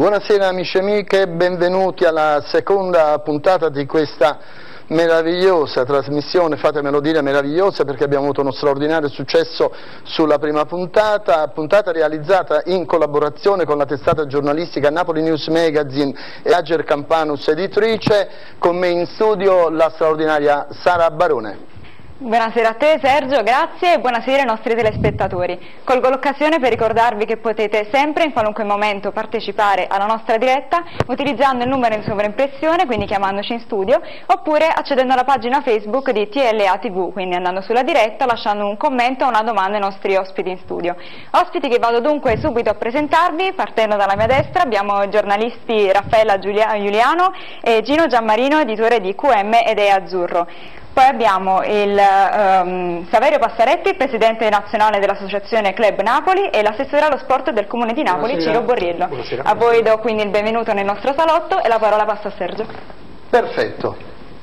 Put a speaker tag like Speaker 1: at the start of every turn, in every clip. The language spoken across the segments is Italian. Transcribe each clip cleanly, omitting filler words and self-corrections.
Speaker 1: Buonasera amici e amiche, benvenuti alla seconda puntata di questa meravigliosa trasmissione, fatemelo dire meravigliosa perché abbiamo avuto uno straordinario successo sulla prima puntata realizzata in collaborazione con la testata giornalistica Napoli News Magazine e Ager Campanus editrice, con me in studio la straordinaria Sara Barone.
Speaker 2: Buonasera a te Sergio, grazie e buonasera ai nostri telespettatori. Colgo l'occasione per ricordarvi che potete sempre in qualunque momento partecipare alla nostra diretta utilizzando il numero in sovraimpressione, quindi chiamandoci in studio, oppure accedendo alla pagina Facebook di TLA TV, quindi andando sulla diretta, lasciando un commento o una domanda ai nostri ospiti in studio. Ospiti che vado dunque subito a presentarvi, partendo dalla mia destra abbiamo i giornalisti Raffaella Giuliano e Gino Giammarino, editore di QM ed E Azzurro. Poi abbiamo il Saverio Passaretti, presidente nazionale dell'associazione Club Napoli, e l'assessore allo sport del comune di Napoli,
Speaker 3: Buonasera.
Speaker 2: Ciro Borriello.
Speaker 3: Buonasera.
Speaker 2: A voi do quindi il benvenuto nel nostro salotto e la parola passa a Sergio.
Speaker 1: Perfetto,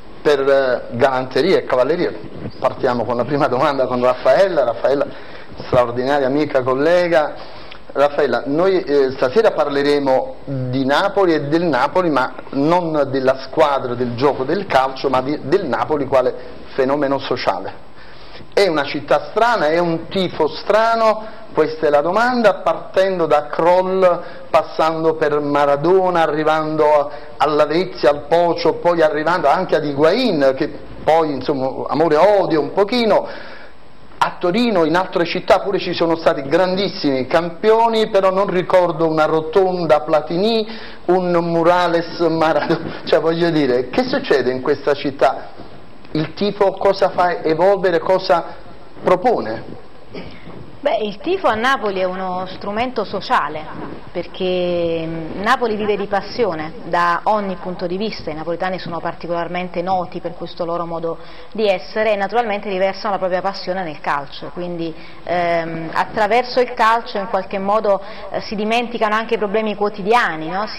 Speaker 1: per galanteria e cavalleria partiamo con la prima domanda con Raffaella, straordinaria amica, collega. Raffaella, noi stasera parleremo di Napoli e del Napoli, ma non della squadra, del gioco del calcio, ma del Napoli quale fenomeno sociale. È una città strana, è un tifo strano, questa è la domanda, partendo da Kroll, passando per Maradona, arrivando alla Vezia, al Pocio, poi arrivando anche ad Higuaín, che poi insomma amore e odio un pochino. A Torino, in altre città pure ci sono stati grandissimi campioni, però non ricordo una rotonda Platini, un murales Maradona, cioè voglio dire, che succede in questa città? Il tifo cosa fa evolvere, cosa propone?
Speaker 4: Beh, il tifo a Napoli è uno strumento sociale, perché Napoli vive di passione da ogni punto di vista, i napoletani sono particolarmente noti per questo loro modo di essere e naturalmente riversano la propria passione nel calcio, quindi attraverso il calcio in qualche modo si dimenticano anche i problemi quotidiani, no?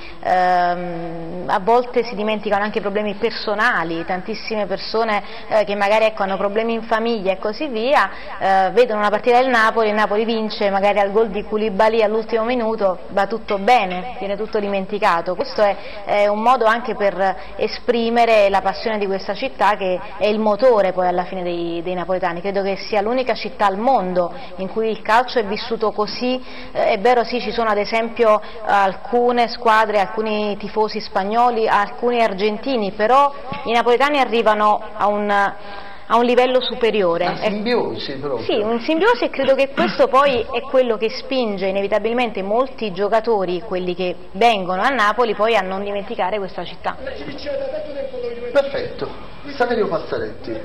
Speaker 4: A volte si dimenticano anche i problemi personali, tantissime persone che magari hanno problemi in famiglia e così via, vedono una partita del Napoli, il Napoli vince magari al gol di Koulibaly all'ultimo minuto, va tutto bene, viene tutto dimenticato. Questo è un modo anche per esprimere la passione di questa città, che è il motore poi alla fine dei napoletani. Credo che sia l'unica città al mondo in cui il calcio è vissuto così. È vero, sì, ci sono ad esempio alcune squadre, alcuni tifosi spagnoli, alcuni argentini, però i napoletani arrivano a un livello superiore.
Speaker 1: Una simbiosi proprio.
Speaker 4: Sì, un simbiosi, e credo che questo poi è quello che spinge inevitabilmente molti giocatori, quelli che vengono a Napoli, poi a non dimenticare questa città.
Speaker 1: Perfetto. Saverio Passaretti.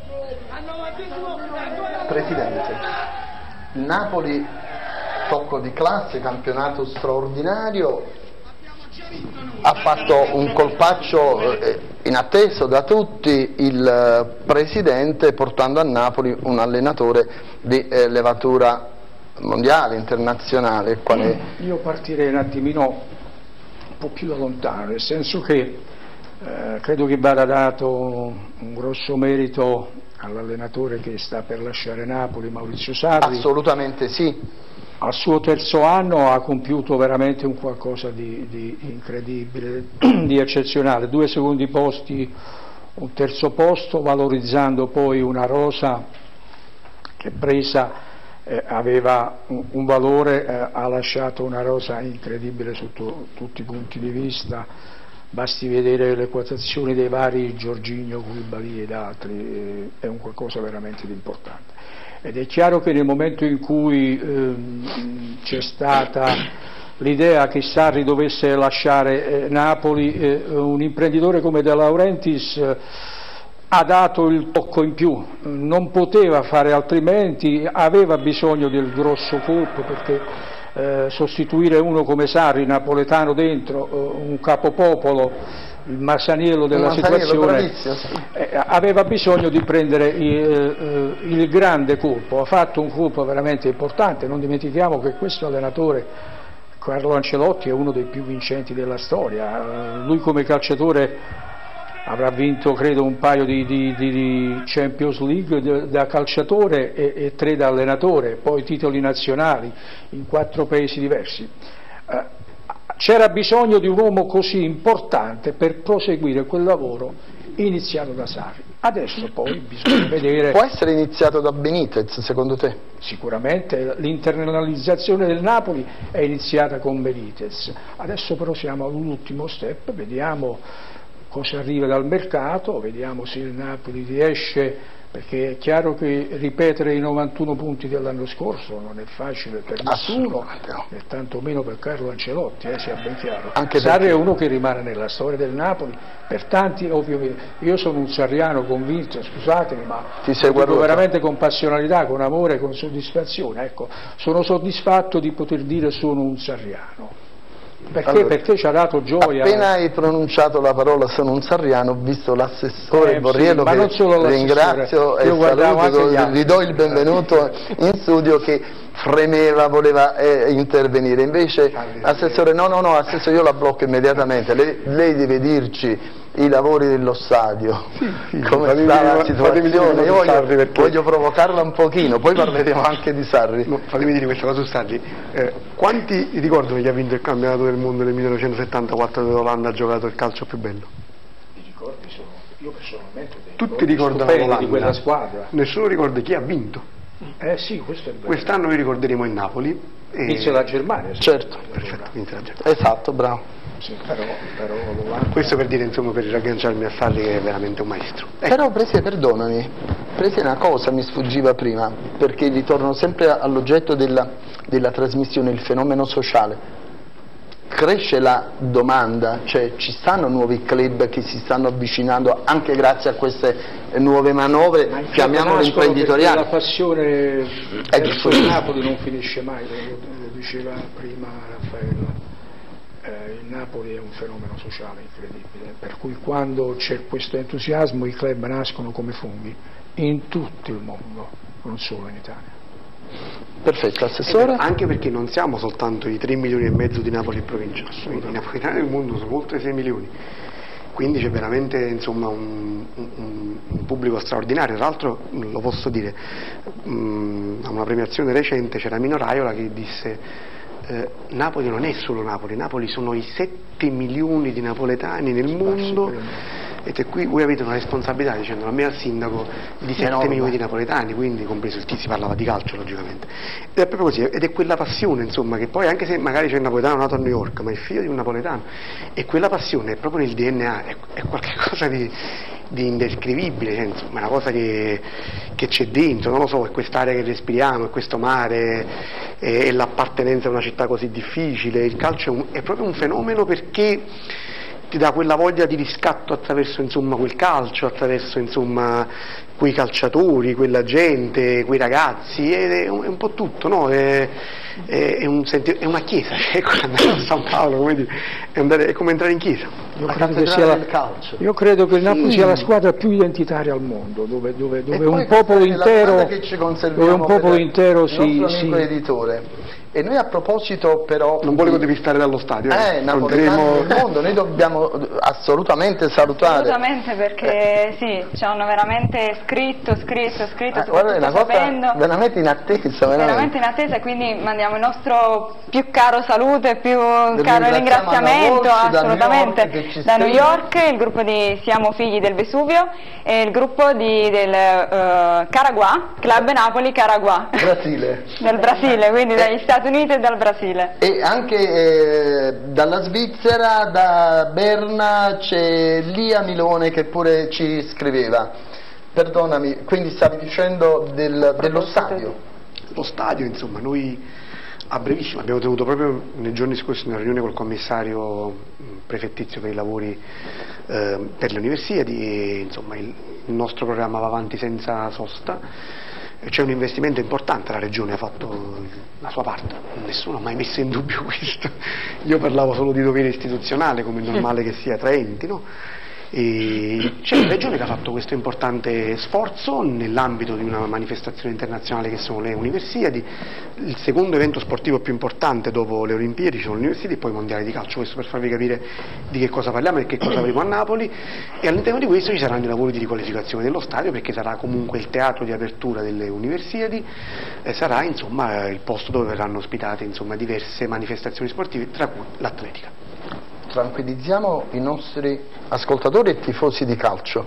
Speaker 1: Presidente, il Napoli, tocco di classe, campionato straordinario, ha fatto un colpaccio inatteso da tutti, il presidente portando a Napoli un allenatore di levatura mondiale, internazionale.
Speaker 3: Io partirei un attimino un po' più da lontano, nel senso che credo che vada dato un grosso merito all'allenatore che sta per lasciare Napoli, Maurizio Sarri.
Speaker 1: Assolutamente sì.
Speaker 3: Al suo terzo anno ha compiuto veramente un qualcosa di incredibile, di eccezionale, 2 secondi posti, un terzo posto, valorizzando poi una rosa che presa aveva un valore, ha lasciato una rosa incredibile sotto tutti i punti di vista, basti vedere le quotazioni dei vari Jorginho, Koulibaly ed altri, è un qualcosa veramente di importante. Ed è chiaro che nel momento in cui c'è stata l'idea che Sarri dovesse lasciare Napoli, un imprenditore come De Laurentiis ha dato il tocco in più, non poteva fare altrimenti, aveva bisogno del grosso colpo, perché sostituire uno come Sarri, napoletano dentro, un capopopolo, il Masaniello della situazione, aveva bisogno di prendere il grande colpo. Ha fatto un colpo veramente importante. Non dimentichiamo che questo allenatore, Carlo Ancelotti, è uno dei più vincenti della storia. Lui come calciatore avrà vinto credo un paio di Champions League da calciatore e 3 da allenatore, poi titoli nazionali in 4 paesi diversi. c'era bisogno di un uomo così importante per proseguire quel lavoro iniziato da Sarri. Adesso poi bisogna vedere...
Speaker 1: Può essere iniziato da Benitez, secondo te?
Speaker 3: Sicuramente l'internalizzazione del Napoli è iniziata con Benitez, adesso però siamo all'ultimo step, vediamo cosa arriva dal mercato, vediamo se il Napoli riesce, perché è chiaro che ripetere i 91 punti dell'anno scorso non è facile per nessuno, né tantomeno per Carlo Ancelotti, sia ben chiaro.
Speaker 1: Anche
Speaker 3: Sarri
Speaker 1: perché...
Speaker 3: è uno che rimane nella storia del Napoli, per tanti ovviamente, io sono un sarriano convinto, scusatemi, ma
Speaker 1: ti seguo
Speaker 3: veramente con passionalità, con amore, con soddisfazione, ecco, sono soddisfatto di poter dire sono un sarriano. Perché?
Speaker 1: Allora,
Speaker 3: perché ci ha dato gioia.
Speaker 1: Appena hai pronunciato la parola sono un sarriano, ho visto l'assessore Borriello,
Speaker 3: sì,
Speaker 1: che ringrazio e saluto, gli do il benvenuto in studio, che fremeva, voleva intervenire. Invece, assessore, no, assessore, io la blocco immediatamente, lei deve dirci i lavori dello stadio, come sta la situazione. Io voglio provocarla un pochino, poi parleremo anche di Sarri.
Speaker 5: No, fatemi dire questa cosa su Sarri. Quanti ricordano chi ha vinto il campionato del mondo nel 1974 dove l'Olanda ha giocato il calcio più bello?
Speaker 3: I ricordi sono, io personalmente
Speaker 5: tutti ricordano l'Olanda
Speaker 3: di quella squadra.
Speaker 5: Nessuno ricorda chi ha vinto.
Speaker 3: Sì, questo è vero.
Speaker 5: Quest'anno noi ricorderemo il Napoli.
Speaker 3: Inizia la Germania.
Speaker 1: Certo.
Speaker 5: Perfetto, inizia la Germania.
Speaker 1: Esatto, bravo.
Speaker 3: Sì, però
Speaker 5: questo per dire, insomma, per riagganciarmi a Sarri, che è veramente un maestro.
Speaker 1: Però Presidente, perdonami, Presidente, una cosa mi sfuggiva prima, perché ritorno sempre all'oggetto della trasmissione, il fenomeno sociale. Cresce la domanda, cioè ci stanno nuovi club che si stanno avvicinando anche grazie a queste nuove manovre, chiamiamole imprenditoriali.
Speaker 3: La passione verso il Napoli non finisce mai, lo diceva prima Raffaella. Il Napoli è un fenomeno sociale incredibile, per cui quando c'è questo entusiasmo i club nascono come funghi in tutto il mondo, non solo in Italia.
Speaker 1: Perfetto, assessore.
Speaker 5: Anche perché non siamo soltanto i 3 milioni e mezzo di Napoli in provincia, i napolitani del mondo sono oltre 6 milioni, quindi c'è veramente, insomma, un pubblico straordinario. Tra l'altro, lo posso dire, a una premiazione recente c'era Mino Raiola che disse: Napoli non è solo Napoli, Napoli sono i 7 milioni di napoletani nel mondo, e qui voi avete una responsabilità, dicendo a me al sindaco, di 7 milioni di napoletani, quindi compreso il chi, si parlava di calcio logicamente, ed è proprio così, ed è quella passione, insomma, che poi, anche se magari c'è un napoletano nato a New York, ma è figlio di un napoletano, e quella passione è proprio nel DNA, è qualcosa di indescrivibile, cioè, insomma, è una cosa che c'è dentro, non lo so, è quest'aria che respiriamo, è questo mare, è l'appartenenza a una città così difficile. Il calcio è proprio un fenomeno, perché ti dà quella voglia di riscatto attraverso, insomma, quel calcio, attraverso, insomma, quei calciatori, quella gente, quei ragazzi, è un po' tutto, no? È una chiesa, cioè, andare a San Paolo, come dire, è come entrare in chiesa.
Speaker 3: Io credo che il Napoli sia la squadra più identitaria al mondo, dove un popolo intero si...
Speaker 1: editore. E noi, a proposito, però,
Speaker 5: non volevo depistare dallo stadio,
Speaker 1: napoletani del mondo, noi dobbiamo assolutamente salutare.
Speaker 2: Assolutamente, perché sì, ci hanno veramente scritto,
Speaker 1: guarda, è una cosa veramente in attesa,
Speaker 2: veramente in attesa, e quindi mandiamo il nostro più caro saluto e più caro ringraziamento assolutamente da New York, il gruppo di Siamo Figli del Vesuvio e il gruppo del Caraguá, Club Napoli Caraguá, del Brasile, quindi dagli Stati Uniti e dal Brasile.
Speaker 1: E anche dalla Svizzera, da Berna, c'è Lia Milone che pure ci scriveva. Perdonami, quindi stavi dicendo dello stadio?
Speaker 5: Lo stadio, insomma, noi a brevissimo abbiamo tenuto proprio nei giorni scorsi una riunione col commissario prefettizio per i lavori per le universiadi, e insomma il nostro programma va avanti senza sosta. C'è un investimento importante, la Regione ha fatto la sua parte, nessuno ha mai messo in dubbio questo. Io parlavo solo di dovere istituzionale, come è normale che sia tra enti, no? E c'è una regione che ha fatto questo importante sforzo nell'ambito di una manifestazione internazionale che sono le Universiadi, il secondo evento sportivo più importante dopo le Olimpiadi sono le Universiadi e poi i mondiali di calcio, questo per farvi capire di che cosa parliamo e che cosa avremo a Napoli, e all'interno di questo ci saranno i lavori di riqualificazione dello stadio, perché sarà comunque il teatro di apertura delle Universiadi e sarà insomma il posto dove verranno ospitate insomma diverse manifestazioni sportive, tra cui l'atletica.
Speaker 1: Tranquillizziamo i nostri ascoltatori e tifosi di calcio.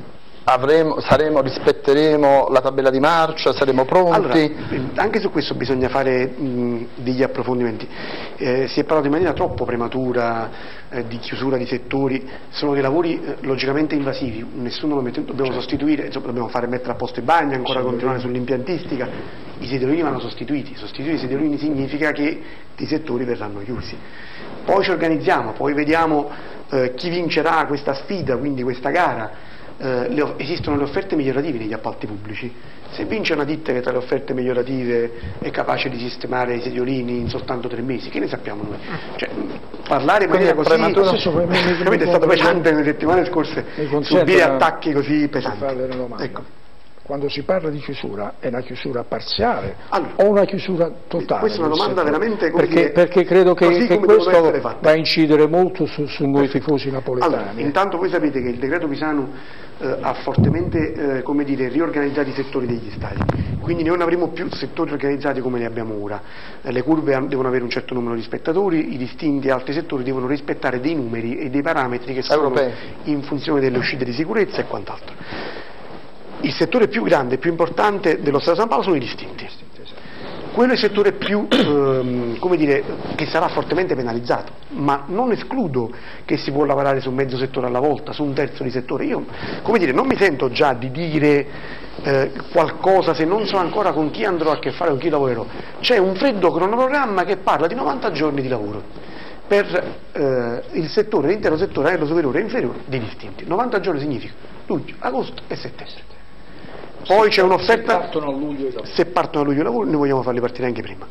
Speaker 1: Rispetteremo la tabella di marcia, saremo pronti?
Speaker 5: Allora, anche su questo bisogna fare degli approfondimenti. Si è parlato in maniera troppo prematura di chiusura di settori, sono dei lavori logicamente invasivi, nessuno lo mette, dobbiamo sostituire, insomma, dobbiamo mettere a posto i bagni, ancora continuare sull'impiantistica, i sedolini vanno sostituiti i sedolini significa che i settori verranno chiusi. Poi ci organizziamo, poi vediamo chi vincerà questa sfida, quindi questa gara. Esistono le offerte migliorative negli appalti pubblici. Se vince una ditta che tra le offerte migliorative è capace di sistemare i sediolini in soltanto 3 mesi, che ne sappiamo noi? Cioè, parlare in maniera così è stato pesante nelle settimane scorse subire attacchi così pesanti. Ecco.
Speaker 3: Quando si parla di chiusura, è una chiusura parziale o una chiusura totale?
Speaker 5: Questa è una domanda veramente
Speaker 3: perché credo che questo va a incidere molto su noi tifosi napoletani.
Speaker 5: Allora, intanto voi sapete che il decreto Pisanu ha fortemente riorganizzato i settori degli stadi, quindi non avremo più settori organizzati come li abbiamo ora. Le curve devono avere un certo numero di spettatori, i distinti altri settori devono rispettare dei numeri e dei parametri che sono in funzione delle uscite di sicurezza e quant'altro. Il settore più grande e più importante dello Stato San Paolo sono i distinti. Quello è il settore più, che sarà fortemente penalizzato, ma non escludo che si può lavorare su mezzo settore alla volta, su un terzo di settore. Io, non mi sento già di dire qualcosa se non so ancora con chi andrò a che fare, con chi lavorerò. C'è un freddo cronoprogramma che parla di 90 giorni di lavoro per l'intero settore aereo superiore e inferiore dei distinti. 90 giorni significa luglio, agosto e settembre. Poi c'è un'offerta, se partono a luglio i lavori, noi vogliamo farli partire anche prima.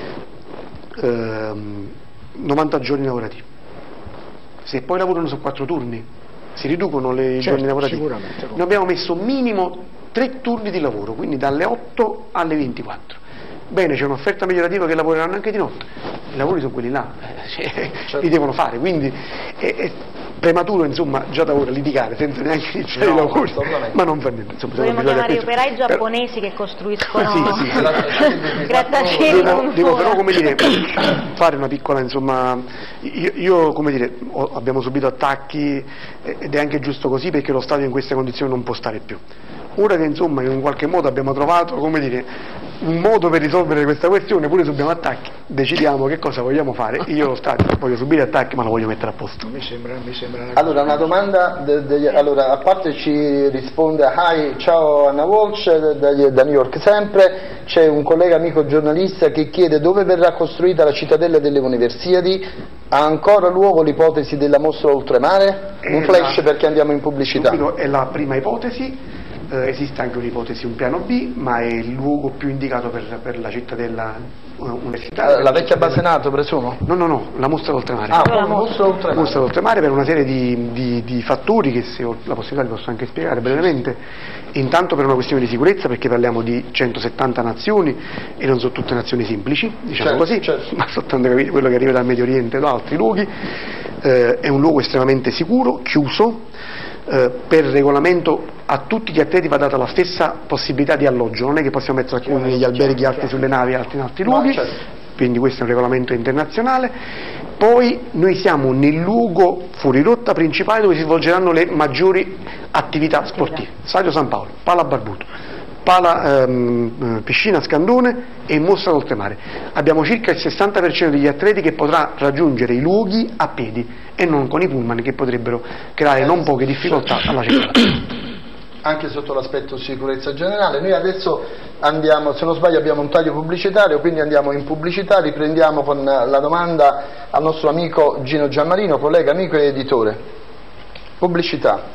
Speaker 5: 90 giorni lavorativi. Se poi lavorano su 4 turni, si riducono i giorni lavorativi. Noi abbiamo messo minimo 3 turni di lavoro, quindi dalle 8 alle 24. Bene, c'è un'offerta migliorativa che lavoreranno anche di notte, i lavori sono quelli là, li devono fare, quindi è prematuro insomma già da ora litigare senza neanche iniziare i lavori, ma non fa niente.
Speaker 4: Dovremmo chiamare gli operai giapponesi che costruiscono grattacieli.
Speaker 5: Devo però fare una piccola abbiamo subito attacchi ed è anche giusto così, perché lo stadio in queste condizioni non può stare più. Ora che in qualche modo abbiamo trovato un modo per risolvere questa questione, pure subbiamo attacchi, decidiamo che cosa vogliamo fare. Io lo stadio voglio subire attacchi, ma lo voglio mettere a posto.
Speaker 3: Mi sembra
Speaker 1: allora una domanda allora, a parte ci risponde ciao Anna Walsh da New York sempre, c'è un collega amico giornalista che chiede dove verrà costruita la cittadella delle Universiadi. Ha ancora luogo l'ipotesi della mostra oltremare? Un flash perché andiamo in pubblicità.
Speaker 5: È la prima ipotesi. Esiste anche un'ipotesi, un piano B, ma è il luogo più indicato per la cittadella universitaria.
Speaker 1: La vecchia base NATO, presumo?
Speaker 5: No, la mostra d'oltremare.
Speaker 1: La mostra
Speaker 5: d'oltremare per una serie di fattori che, se ho la possibilità, vi posso anche spiegare brevemente. Intanto per una questione di sicurezza, perché parliamo di 170 nazioni e non sono tutte nazioni semplici, certo. Ma soltanto capire quello che arriva dal Medio Oriente o da altri luoghi. È un luogo estremamente sicuro, chiuso. Per regolamento a tutti gli atleti va data la stessa possibilità di alloggio, non è che possiamo mettere alcuni negli alberghi, altri sulle navi, altri in altri luoghi, quindi questo è un regolamento internazionale. Poi noi siamo nel luogo fuori rotta principale dove si svolgeranno le maggiori attività sportive: Stadio San Paolo, Pala Barbuto, piscina Scandone e mostra d'oltremare. Abbiamo circa il 60% degli atleti che potrà raggiungere i luoghi a piedi e non con i pullman, che potrebbero creare non poche difficoltà alla circolazione.
Speaker 1: Anche sotto l'aspetto sicurezza generale. Noi adesso andiamo, se non sbaglio abbiamo un taglio pubblicitario, quindi andiamo in pubblicità, riprendiamo con la domanda al nostro amico Gino Giammarino, collega, amico e editore. Pubblicità.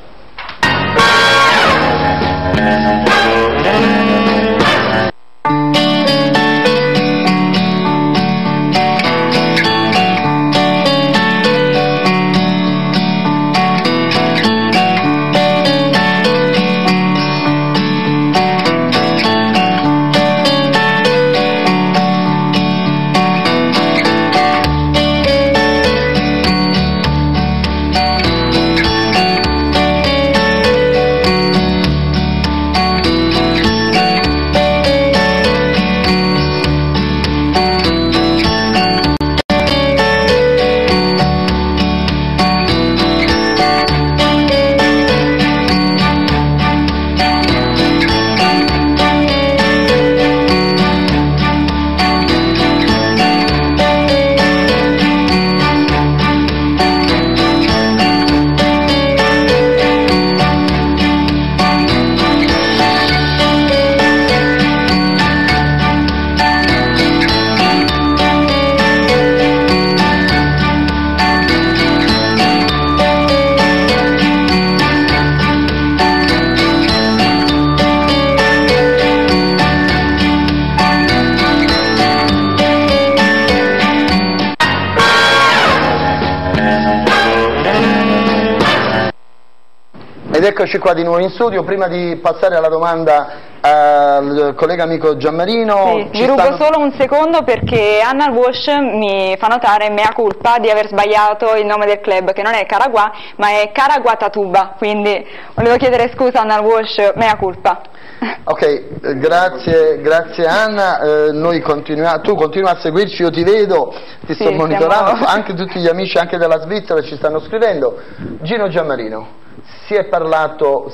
Speaker 1: eccoci qua di nuovo in studio. Prima di passare alla domanda al collega amico Giammarino,
Speaker 2: vi rubo solo un secondo perché Anna Walsh mi fa notare mea culpa di aver sbagliato il nome del club, che non è Caraguà ma è Caraguatatuba, quindi volevo chiedere scusa Anna Walsh, mea culpa.
Speaker 1: Ok, grazie Anna, tu continui a seguirci, io ti vedo, ti sto monitorando, anche tutti gli amici anche della Svizzera ci stanno scrivendo. Gino Giammarino, si è parlato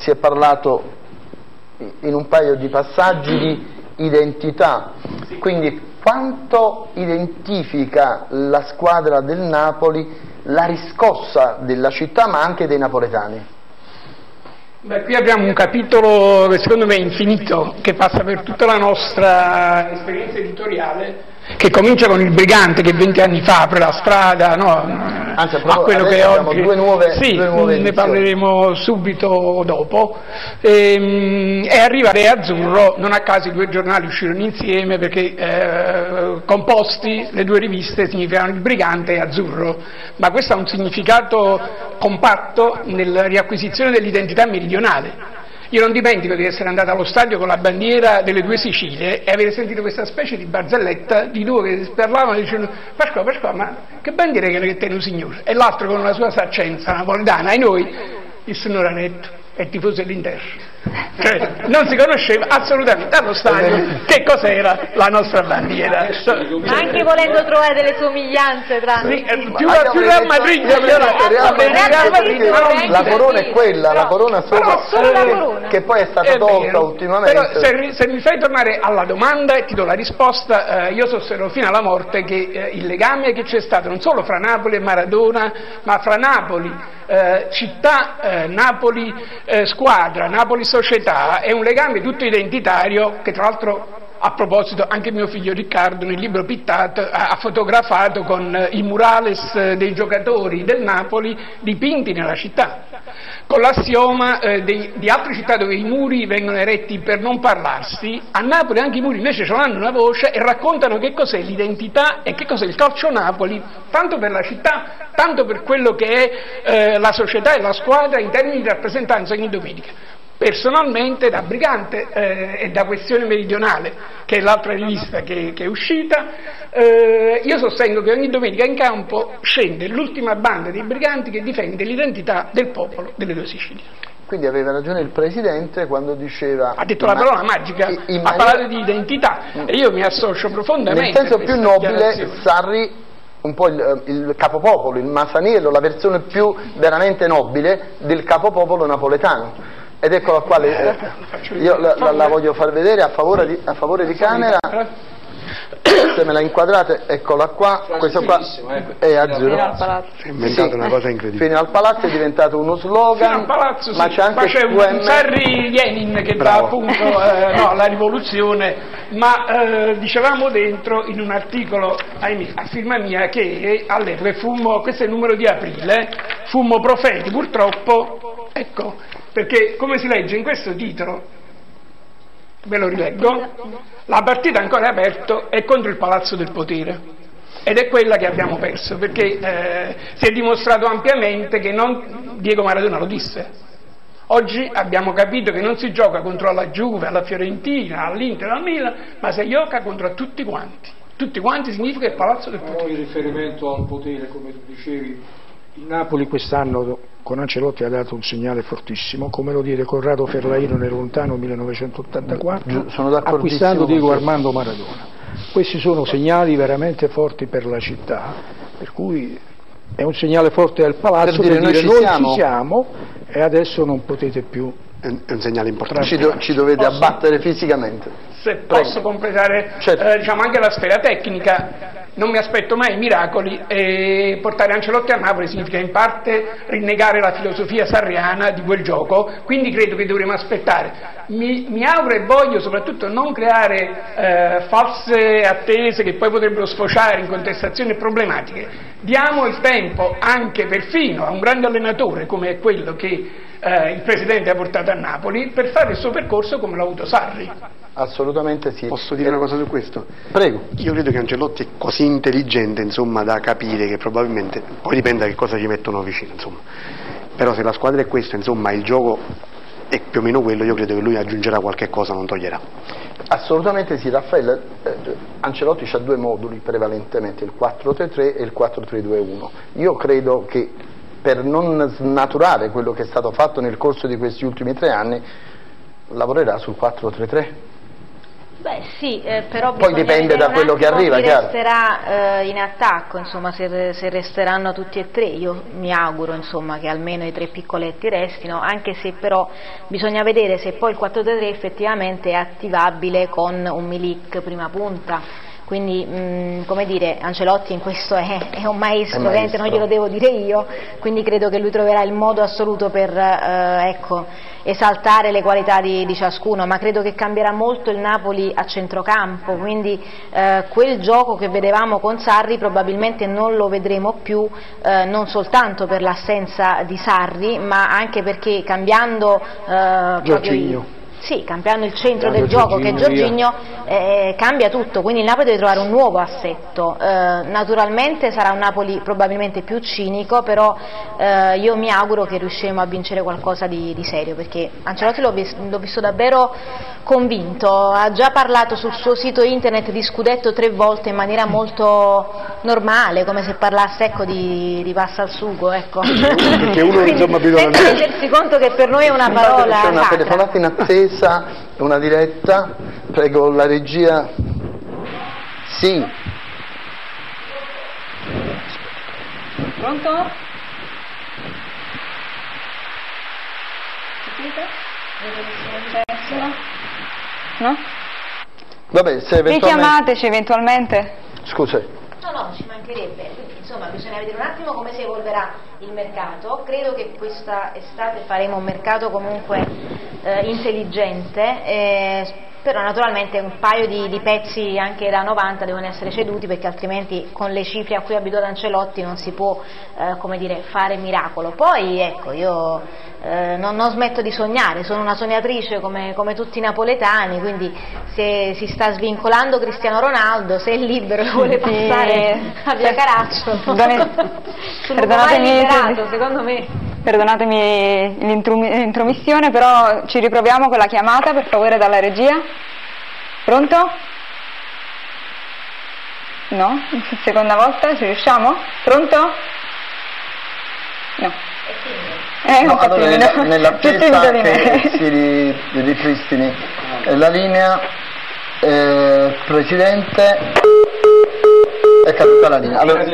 Speaker 1: in un paio di passaggi di identità, quindi quanto identifica la squadra del Napoli la riscossa della città ma anche dei napoletani?
Speaker 6: Beh, qui abbiamo un capitolo che secondo me è infinito, che passa per tutta la nostra esperienza editoriale, che comincia con il Brigante che 20 anni fa apre la strada, no?
Speaker 1: Anzi,
Speaker 6: a quello che oggi
Speaker 1: due nuove
Speaker 6: ne parleremo subito dopo, e arriva Re Azzurro. Non a caso i due giornali uscirono insieme perché composti, le due riviste significavano il Brigante e Azzurro, ma questo ha un significato compatto nella riacquisizione dell'identità meridionale. Io non dimentico di essere andato allo stadio con la bandiera delle due Sicilie e avere sentito questa specie di barzelletta di due che parlavano dicendo Pasqua, ma che bandiera che tiene un signore? E l'altro con la sua saccenza napoletana, e noi, il signor Anetto, è tifoso dell'Inter. Cioè, non si conosceva assolutamente allo stadio che cos'era la nostra bandiera.
Speaker 4: Anche volendo trovare delle somiglianze tra
Speaker 6: più Real Madrid,
Speaker 1: la corona è quella, la corona sopra, che poi è stata tolta ultimamente.
Speaker 6: Però se mi fai tornare alla domanda e ti do la risposta, io sosterrò fino alla morte che il legame che c'è stato non solo fra Napoli e Maradona, ma fra Napoli città, Napoli squadra, Napoli società, è un legame tutto identitario che tra l'altro, a proposito, anche mio figlio Riccardo nel libro Pittat ha fotografato con i murales dei giocatori del Napoli dipinti nella città, con l'assioma di altre città dove i muri vengono eretti per non parlarsi. A Napoli anche i muri invece hanno una voce e raccontano che cos'è l'identità e che cos'è il calcio Napoli, tanto per la città, tanto per quello che è la società e la squadra in termini di rappresentanza ogni domenica. Personalmente, da Brigante e da Questione Meridionale, che è l'altra rivista che è uscita, io sostengo che ogni domenica in campo scende l'ultima banda dei briganti che difende l'identità del popolo delle due Sicilie.
Speaker 1: Quindi aveva ragione il Presidente quando diceva...
Speaker 6: Ha detto la parola magica, ha parlato di identità, e io mi associo profondamente.
Speaker 1: Nel senso più nobile, Sarri, un po' il capopopolo, il Masaniello, la versione più veramente nobile del capopopolo napoletano. Ed eccola qua, io la voglio far vedere a favore di camera, se me la inquadrate, eccola qua, questo qua è Azzurro.
Speaker 5: Si è inventato una cosa incredibile.
Speaker 1: Fino al palazzo è diventato uno slogan,
Speaker 6: fino al palazzo,
Speaker 1: ma c'è anche
Speaker 6: un Sarri Lenin che dà appunto alla rivoluzione, ma dicevamo dentro in un articolo a firma mia che all'epoca questo è il numero di aprile, fummo profeti, purtroppo, ecco, perché come si legge in questo titolo, ve lo rileggo, la partita ancora aperta è contro il Palazzo del Potere, ed è quella che abbiamo perso, perché si è dimostrato ampiamente che non Diego Maradona lo disse. Oggi abbiamo capito che non si gioca contro la Juve, alla Fiorentina, all'Inter, al Milan, ma si gioca contro tutti quanti. Tutti quanti significa il Palazzo del Potere.
Speaker 3: In riferimento al potere, come tu dicevi, il Napoli quest'anno con Ancelotti ha dato un segnale fortissimo, come lo diede Corrado Ferlaino nel lontano 1984, acquistando Diego Armando Maradona. Questi sono segnali veramente forti per la città, per cui è un segnale forte al Palazzo per dire noi ci siamo e adesso non potete più.
Speaker 5: È un segnale importante.
Speaker 1: Ci dovete abbattere fisicamente.
Speaker 6: Se posso completare diciamo anche la sfera tecnica, non mi aspetto mai miracoli, e portare Ancelotti a Napoli significa in parte rinnegare la filosofia sarriana di quel gioco, quindi credo che dovremo aspettare. Mi auguro e voglio soprattutto non creare false attese che poi potrebbero sfociare in contestazioni e problematiche. Diamo il tempo anche perfino a un grande allenatore come è quello che il Presidente ha portato a Napoli per fare il suo percorso come l'ha avuto Sarri.
Speaker 1: Assolutamente sì.
Speaker 5: Posso dire una cosa su questo?
Speaker 1: Prego.
Speaker 5: Io credo che Ancelotti è così intelligente, insomma, da capire che probabilmente, poi dipende da che cosa ci mettono vicino, insomma, però se la squadra è questa, insomma il gioco è più o meno quello, io credo che lui aggiungerà qualche cosa, non toglierà.
Speaker 1: Assolutamente sì, Raffaele. Ancelotti ha due moduli prevalentemente, il 4-3-3 e il 4-3-2-1. Io credo che per non snaturare quello che è stato fatto nel corso di questi ultimi 3 anni lavorerà sul 4-3-3.
Speaker 4: Beh sì, però
Speaker 1: poi dipende da quello che arriva,
Speaker 4: chi
Speaker 1: chiaro.
Speaker 4: resterà in attacco, insomma, se resteranno tutti e 3, io mi auguro insomma che almeno i 3 piccoletti restino, anche se però bisogna vedere se poi il 4-3-3 effettivamente è attivabile con un Milik prima punta. Quindi, come dire, Ancelotti in questo è un maestro, ovviamente non glielo devo dire io, quindi credo che lui troverà il modo assoluto per esaltare le qualità di ciascuno, ma credo che cambierà molto il Napoli a centrocampo, quindi quel gioco che vedevamo con Sarri probabilmente non lo vedremo più, non soltanto per l'assenza di Sarri, ma anche perché cambiando
Speaker 3: Jorginho.
Speaker 4: Sì, cambiando il centro del gioco che è Jorginho, cambia tutto, quindi il Napoli deve trovare un nuovo assetto. Naturalmente sarà un Napoli probabilmente più cinico, però io mi auguro che riusciremo a vincere qualcosa di serio, perché Ancelotti l'ho visto davvero convinto, ha già parlato sul suo sito internet di scudetto 3 volte in maniera molto normale, come se parlasse di passa al sugo, ecco.
Speaker 5: Perché uno insomma
Speaker 4: senza rendersi conto che per noi è una parola
Speaker 1: c'è una
Speaker 4: sacra.
Speaker 1: telefonata in attesa, una diretta, prego la regia. Sì.
Speaker 2: Pronto? Sentite? No?
Speaker 1: Vabbè, se eventualmente...
Speaker 2: Richiamateci eventualmente.
Speaker 1: Scusa.
Speaker 4: No, ci mancherebbe, quindi insomma bisogna vedere un attimo come si evolverà il mercato, credo che questa estate faremo un mercato comunque intelligente, però naturalmente un paio di pezzi anche da 90 devono essere ceduti, perché altrimenti con le cifre a cui è abituato Ancelotti non si può come dire, fare miracolo. Poi ecco, io non smetto di sognare, sono una sognatrice come tutti i napoletani, quindi se si sta svincolando Cristiano Ronaldo, se è libero e vuole passare a Via Caracciolo, secondo me.
Speaker 2: Perdonatemi l'intromissione, però ci riproviamo con la chiamata, per favore, dalla regia. Pronto? No? Seconda volta, ci riusciamo? Pronto? No.
Speaker 1: No, allora nell'attesa che si ripristini la linea, Presidente, è caduta la linea. Allora,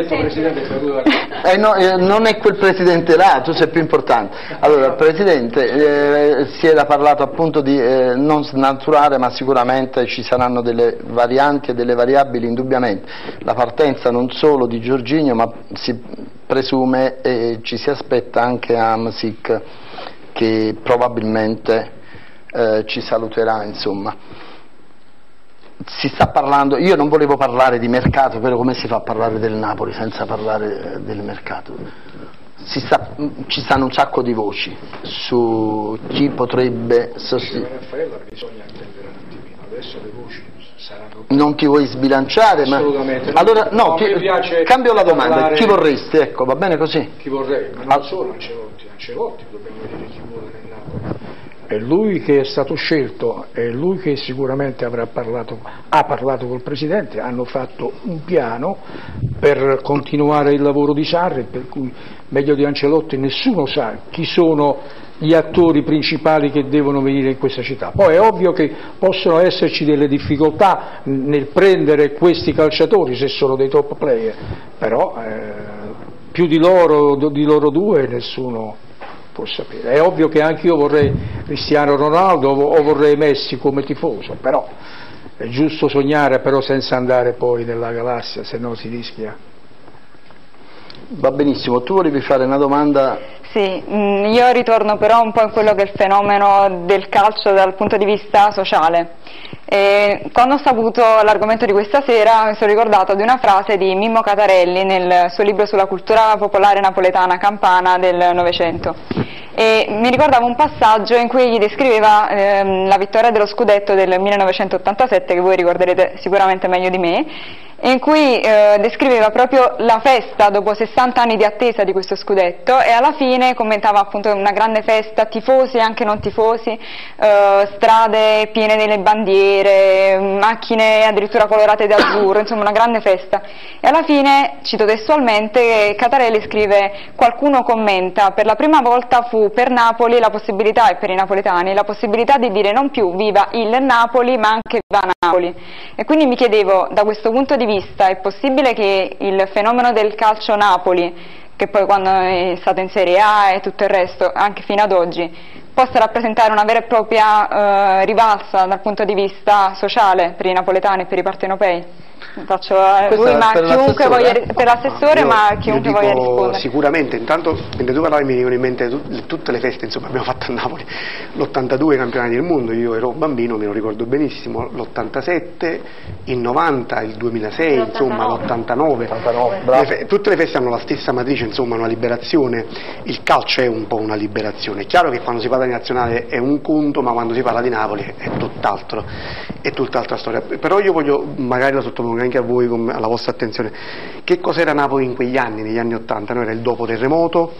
Speaker 1: non è quel Presidente là, tu sei più importante. Allora, Presidente, si era parlato appunto di non snaturare, ma sicuramente ci saranno delle varianti e delle variabili indubbiamente. La partenza non solo di Jorginho, ma si presume e ci si aspetta anche Hamsik, che probabilmente ci saluterà, insomma. Si sta parlando, io non volevo parlare di mercato, però come si fa a parlare del Napoli senza parlare del mercato? Ci stanno un sacco di voci su chi potrebbe sostituire.
Speaker 3: Bisogna attendere un attimino, adesso le voci saranno...
Speaker 1: Non ti vuoi sbilanciare?
Speaker 3: Assolutamente.
Speaker 1: Ma... Allora, no, cambio la domanda,
Speaker 3: parlare...
Speaker 1: chi vorresti? Ecco, va bene così?
Speaker 3: Chi vorrei, ma non solo Ancelotti, dobbiamo vedere chi vuole nel Napoli. È lui che è stato scelto, è lui che sicuramente ha parlato col Presidente, hanno fatto un piano per continuare il lavoro di Sarri, per cui meglio di Ancelotti nessuno sa chi sono gli attori principali che devono venire in questa città. Poi è ovvio che possono esserci delle difficoltà nel prendere questi calciatori se sono dei top player, però più di loro due nessuno può sapere. È ovvio che anche io vorrei Cristiano Ronaldo o vorrei Messi come tifoso, però è giusto sognare, però senza andare poi nella galassia, se no si rischia.
Speaker 1: Va benissimo, tu volevi fare una domanda?
Speaker 2: Sì, io ritorno però un po' in quello che è il fenomeno del calcio dal punto di vista sociale. Quando ho saputo l'argomento di questa sera mi sono ricordata di una frase di Mimmo Catarelli nel suo libro sulla cultura popolare napoletana campana del Novecento, e mi ricordavo un passaggio in cui egli descriveva la vittoria dello scudetto del 1987, che voi ricorderete sicuramente meglio di me, in cui descriveva proprio la festa dopo 60 anni di attesa di questo scudetto, e alla fine commentava appunto una grande festa, tifosi e anche non tifosi, strade piene delle bandiere, macchine addirittura colorate d'azzurro, insomma una grande festa. E alla fine, cito testualmente, Catarelli scrive: qualcuno commenta, per la prima volta fu per Napoli la possibilità, e per i napoletani, la possibilità di dire non più viva il Napoli ma anche viva Napoli. E quindi mi chiedevo, da questo punto di vista, è possibile che il fenomeno del calcio Napoli, che poi quando è stato in Serie A e tutto il resto, anche fino ad oggi, possa rappresentare una vera e propria rivalsa dal punto di vista sociale per i napoletani e per i partenopei? Faccio lui, ma chiunque voglia, per l'assessore, ma chiunque voglia rispondere.
Speaker 5: Sicuramente, intanto mentre tu parlavi mi venivano in mente tutte le feste, insomma, abbiamo fatto a Napoli, l'82 campionati del mondo, io ero bambino, me lo ricordo benissimo, l'87, il 90, il 2006, insomma l'89, tutte le feste hanno la stessa matrice, insomma, una liberazione. Il calcio è un po' una liberazione. È chiaro che quando si parla di nazionale è un conto, ma quando si parla di Napoli è tutt'altro, è tutt'altra storia. Però io voglio, magari la sottopongo anche a voi, alla vostra attenzione, che cos'era Napoli in quegli anni, negli anni 80? No, era il dopo terremoto,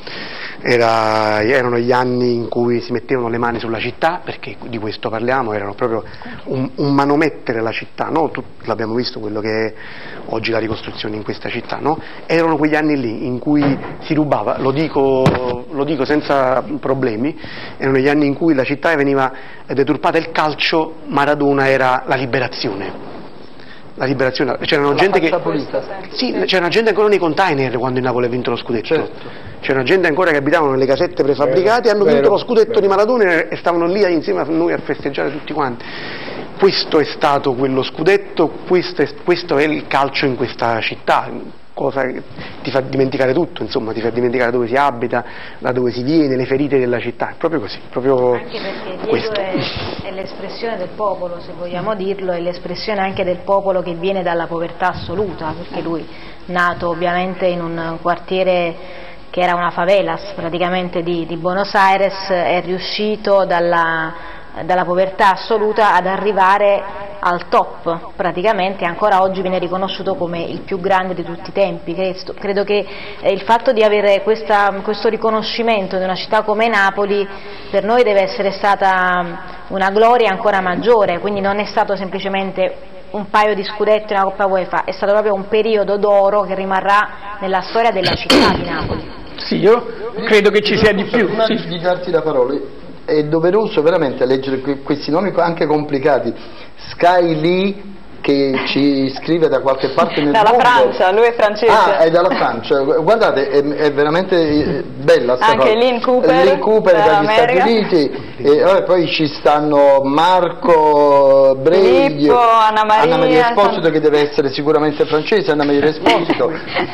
Speaker 5: erano gli anni in cui si mettevano le mani sulla città, perché di questo parliamo, erano proprio un manomettere la città, no? L'abbiamo visto quello che è oggi la ricostruzione in questa città, no? Erano quegli anni lì in cui si rubava, lo dico senza problemi, erano gli anni in cui la città veniva deturpata, il calcio, Maradona era la liberazione. La liberazione, c'erano gente che sì, c'era gente ancora nei container quando il Napoli ha vinto lo scudetto, certo. C'era gente ancora che abitavano nelle casette prefabbricate, hanno vinto lo scudetto di Maradona e stavano lì insieme a noi a festeggiare tutti quanti. Questo è stato quello scudetto, questo è il calcio in questa città, cosa che ti fa dimenticare tutto, insomma, ti fa dimenticare dove si abita, da dove si viene, le ferite della città, è proprio così, proprio
Speaker 4: anche perché Diego è l'espressione del popolo, se vogliamo dirlo, è l'espressione anche del popolo che viene dalla povertà assoluta, perché lui, nato ovviamente in un quartiere che era una favelas praticamente di Buenos Aires, è riuscito dalla povertà assoluta ad arrivare al top, praticamente ancora oggi viene riconosciuto come il più grande di tutti i tempi. Credo che il fatto di avere questo riconoscimento di una città come Napoli per noi deve essere stata una gloria ancora maggiore, quindi non è stato semplicemente un paio di scudetti e una Coppa UEFA, è stato proprio un periodo d'oro che rimarrà nella storia della città di Napoli.
Speaker 6: Sì, io credo che ci sia di più.
Speaker 1: Prima di darti la parola, è doveroso veramente leggere questi nomi anche complicati. Sky Lee, che ci scrive da qualche parte nel
Speaker 2: dalla
Speaker 1: mondo.
Speaker 2: Francia, lui è francese.
Speaker 1: Ah, è dalla Francia, guardate, è veramente bella sta
Speaker 2: anche
Speaker 1: cosa. Lynn Cooper dagli Stati Uniti, e poi ci stanno Marco Breglio,
Speaker 2: Anna Maria
Speaker 1: Esposito, che deve essere sicuramente francese, Anna Maria Esposito.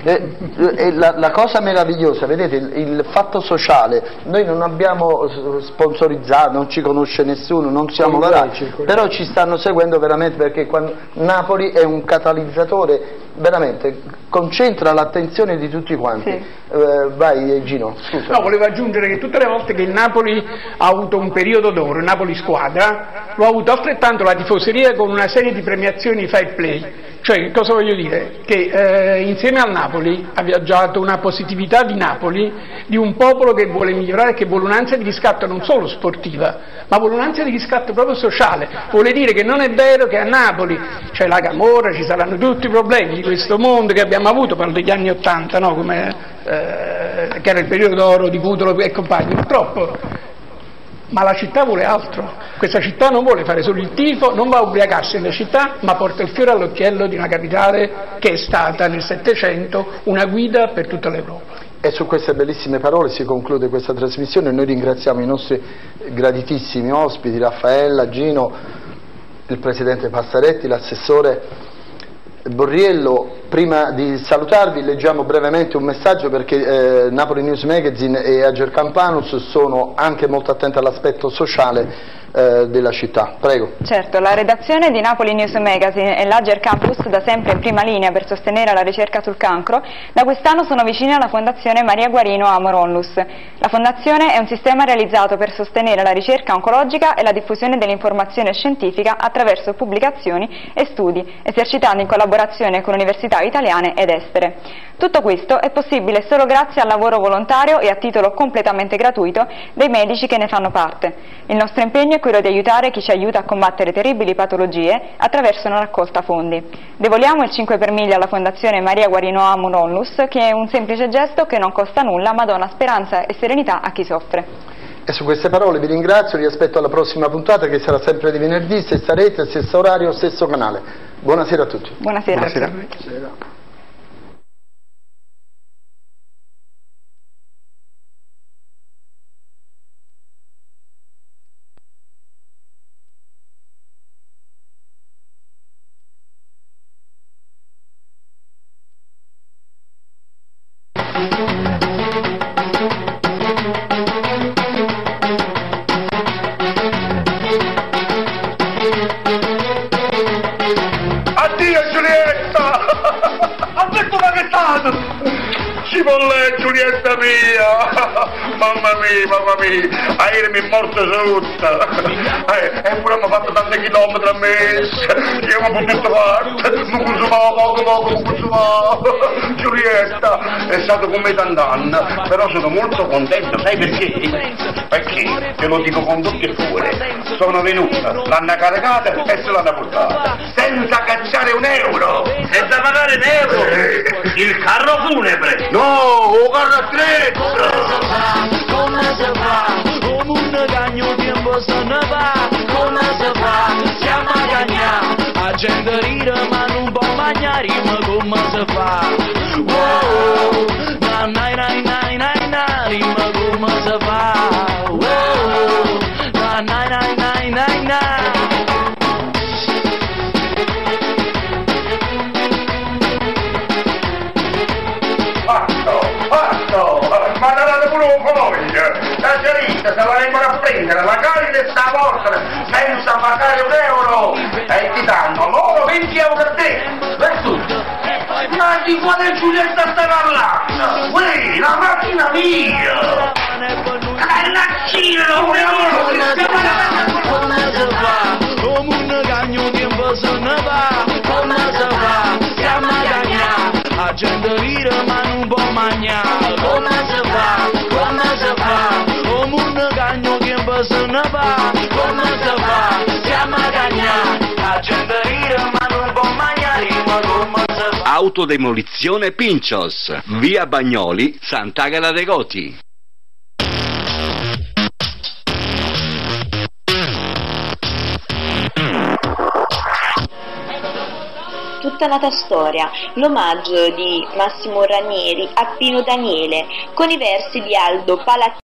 Speaker 1: La cosa meravigliosa, vedete, il fatto sociale, noi non abbiamo sponsorizzato, non ci conosce nessuno, non siamo là, però ci stanno seguendo veramente, perché quando Napoli è un catalizzatore, veramente concentra l'attenzione di tutti quanti. Sì. Vai Gino, scusa.
Speaker 6: No, volevo aggiungere che tutte le volte che il Napoli ha avuto un periodo d'oro, il Napoli squadra, lo ha avuto altrettanto la tifoseria con una serie di premiazioni fair play. Cioè, cosa voglio dire? Che insieme al Napoli ha viaggiato una positività di Napoli, di un popolo che vuole migliorare, che vuole un'ansia di riscatto non solo sportiva, ma vuole un'ansia di riscatto proprio sociale. Vuole dire che non è vero che a Napoli c'è la camorra, ci saranno tutti i problemi di questo mondo che abbiamo avuto, parlo degli anni '80, no? Che era il periodo d'oro di Cutolo e compagni, purtroppo. Ma la città vuole altro, questa città non vuole fare solo il tifo, non va a ubriacarsi nella città, ma porta il fiore all'occhiello di una capitale che è stata nel Settecento una guida per tutta l'Europa.
Speaker 1: E su queste bellissime parole si conclude questa trasmissione. Noi ringraziamo i nostri graditissimi ospiti, Raffaella, Gino, il presidente Passaretti, l'assessore Borriello. Prima di salutarvi leggiamo brevemente un messaggio, perché Napoli News Magazine e Ager Campanus sono anche molto attenti all'aspetto sociale della città. Prego.
Speaker 2: Certo, la redazione di Napoli News Magazine e l'Ager Campus, da sempre in prima linea per sostenere la ricerca sul cancro, da quest'anno sono vicine alla Fondazione Maria Guarino Amor Onlus. La Fondazione è un sistema realizzato per sostenere la ricerca oncologica e la diffusione dell'informazione scientifica attraverso pubblicazioni e studi, esercitando in collaborazione con università italiane ed estere. Tutto questo è possibile solo grazie al lavoro volontario e a titolo completamente gratuito dei medici che ne fanno parte. Il nostro impegno è quello di aiutare chi ci aiuta a combattere terribili patologie attraverso una raccolta fondi. Devoliamo il 5 per 1000 alla Fondazione Maria Guarino Amor Onlus, che è un semplice gesto che non costa nulla ma dona speranza e serenità a chi soffre.
Speaker 1: E su queste parole vi ringrazio, vi aspetto alla prossima puntata che sarà sempre di venerdì, stessa rete, stesso orario, stesso canale. Buonasera a tutti.
Speaker 2: Buonasera.
Speaker 5: Buonasera.
Speaker 7: Addio Giulietta! Ha detto ma che è stato? Cipolle Giulietta mia! Mamma mia! Ieri mi è morto tutta! E pure mi ha fatto tanti chilometri a mese! Io mi ho potuto fare! Mi consumavo poco, mi consumavo! Giulietta è stato con me tant'anni, però sono molto contento, sai perché? Perché, te lo dico con tutti e fuori, sono venuta, l'hanno caricata e se l'hanno portata, senza cacciare un euro! Senza pagare un euro! Il carro funebre! No, un carro attrezzo!
Speaker 8: Come si fa? Un mondo cagno tempo se ne va. Come si fa? Siamo a cagnare. La gente ride ma non può mangiare. Ma come si fa? Wow, na na na na na na. Ma come si fa? Wow, na na na na na na.
Speaker 7: Ma date pure un foglio, la gerita se la vengono a prendere, la carne sta morta, senza pagare un euro, e ti danno loro 20 euro a te, per tutto. Ma di quale Giulietta stai parlando? Uè, la macchina mia! Carnaccino,
Speaker 8: come si fa? Come un cagno tempo se ne va. Come si fa? Siamo a cagnare. La gente ride ma non può mangiare. Come si fa? Come si fa? Come un cagno tempo se ne va. Come si fa? Siamo a cagnare. La gente ride ma non può mangiare. Ma come si fa?
Speaker 9: Autodemolizione Pinchos, via Bagnoli, Sant'Agata de' Goti.
Speaker 10: Tutta nata storia, l'omaggio di Massimo Ranieri a Pino Daniele, con i versi di Aldo Palazzini.